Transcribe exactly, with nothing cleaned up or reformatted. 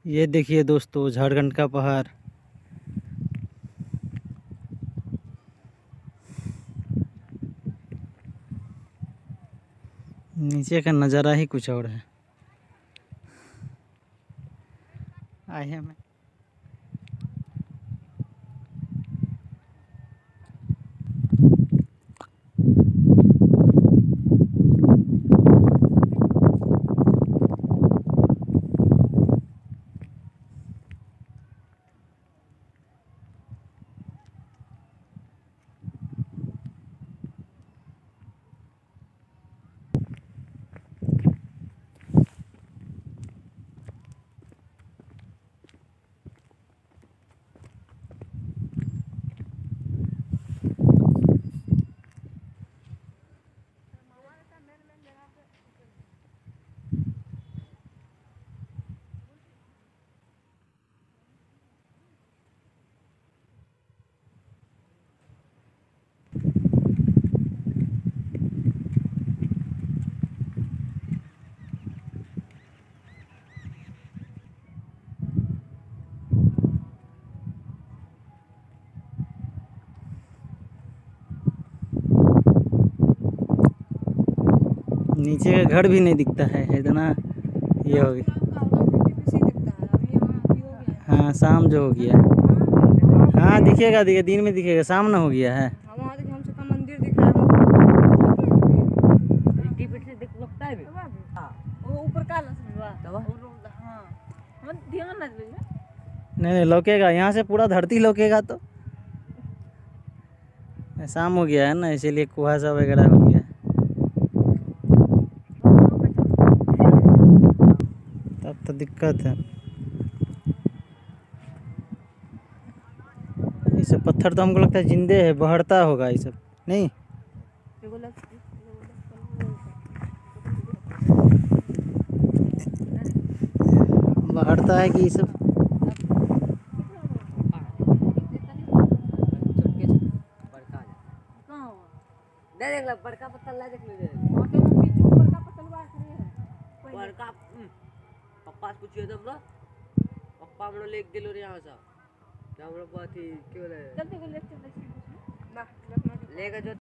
ये देखिए दोस्तों, झारखंड का पहाड़। नीचे का नज़ारा ही कुछ और है। आए हैं मैं नीचे का घर भी नहीं दिखता है, इतना ये हो गया। हाँ, शाम जो हो गया है। हाँ दिखेगा, दिखे दिन में दिखेगा, शाम ना हो गया है। मंदिर दिख रहा है वो ऊपर का नहीं नहीं लौकेगा, यहाँ से पूरा धरती लौकेगा। तो शाम हो गया है ना, इसीलिए कुहासा वगैरह हो गया है। तब तो दिक्कत है। ये सब पत्थर तो हमको लगता है जिंदे है, बहरता होगा ये सब, नहीं? बहरता है कि ये सब? देख बड़का पत्थर ला, देख लीजिए बड़का पत्थर बड़का पप्पा से पूछिए तब ना, पप्पा हमने लेके गेलो रे यहाँ से क्या हम लोग बात ही क्यों ले लेके जो